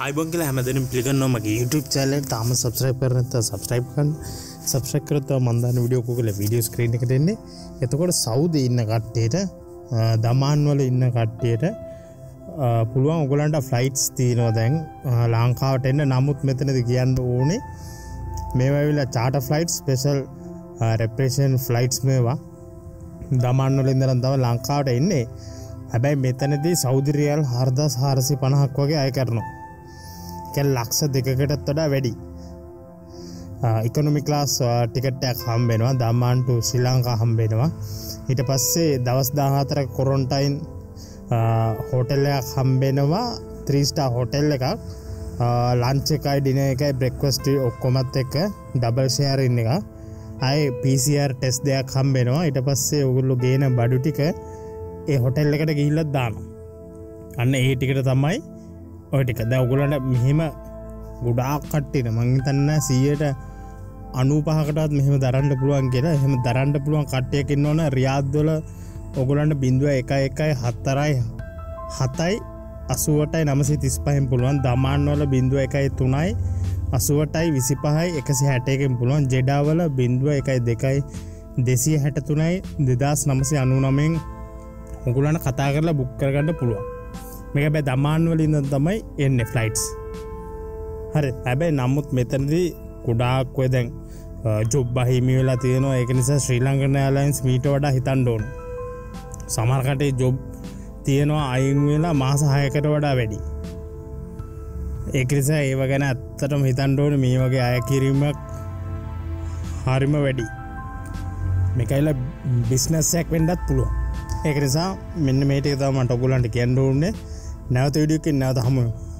आइबोन के හැමදෙනින් පිළිගන්නවා මගේ YouTube channel එකට තාම subscribe කරලා නැත්නම් subscribe කරන්න. subscribe කරොත් මම දාන වීඩියෝ කෝකල වීඩියෝ ස්ක්‍රීන් එකට එන්නේ. එතකොට සෞදි ඉන්න කට්ටියට දමාන් වල ඉන්න කට්ටියට පුළුවන් ඔයගලන්ට ෆ්ලයිට්ස් තියෙනවා දැන් ලංකාවට එන්න. නමුත් මෙතනදී කියන්න ඕනේ මේවා ඇවිල්ලා charter flights special repatriation flights මේවා දමාන් වල ඉඳන් තමයි ලංකාවට එන්නේ. හැබැයි මෙතනදී සෞදි රියල් 4450ක් වගේ අය කරනවා. ලක්ෂ දෙකකටත් වඩා වැඩි. ඉකොනොමි ක්ලාස් ටිකට් එකක් හම්බ වෙනවා. දමාන් ටු ශ්‍රී ලංකා හම්බ වෙනවා. ඊට පස්සේ දවස් 14ක ක්වොරන්ටයින් හෝටල් එකක් හම්බ වෙනවා. 3 star හෝටල් එකක්. ලන්ච් එකයි ඩිනර් එකයි බ්‍රෙක්ෆාස්ට් ඔක්කොමත් එක්ක ඩබල් ෂෙයාරින් එක. ආයේ PCR ටෙස්ට් දෙකක් හම්බ වෙනවා. ඊට පස්සේ ඔයගොල්ලෝ ගේන බඩු ටික ඒ හෝටල් එකට ගිහිල්ලා දානවා. අන්න ඒ ටිකට තමයි ඔය ටික. දැන් ඔයගොල්ලන්ට මෙහෙම ගොඩාක් කට්ටියට මං හිතන්නේ 95%කටවත් මෙහෙම දරන්න පුළුවන් කියලා. එහෙම දරන්න පුළුවන් කට්ටියක් ඉන්නවන රියාද් වල ඔයගොල්ලන්ට 0.114 7යි 88යි 935න් පුළුවන්. දමාන් වල 0.13යි 88යි 25යි 161කින් පුළුවන්. ජෙඩා වල 0.12යි 263යි 2999න් ඔයගොල්ලන්ට කතා කරලා බුක් කරගන්න පුළුවන්. මේක හැබැයි දමාන් වල ඉඳන් තමයි එන්නේ ෆ්ලයිට්ස්. හරි. හැබැයි නමුත් මෙතනදී ගොඩාක් ඔය දැන් ජොබ් අහිමි වෙලා තියෙනවා. ඒක නිසා ශ්‍රී ලංකන් එයාර්ලයින්ස් මීට වඩා හිතන්න ඕන. සමහර කටේ ජොබ් තියෙනවා අයින් වෙලා මාස 6කට වඩා වැඩි. ඒක නිසා ඒව ගැන ඇත්තටම හිතන්න ඕනේ. මේ වගේ අය කිරීමක් හරිම වැඩි. මේකයිල බිස්නස් එකක් වෙන්නත් පුළුවන්. ඒක නිසා මෙන්න මේ ටික තමයි මට ඔයගොල්ලන්ට කියන්න ඕනේ. නැවත වීඩියෝ එකකින් නැවත හමු වෙමු.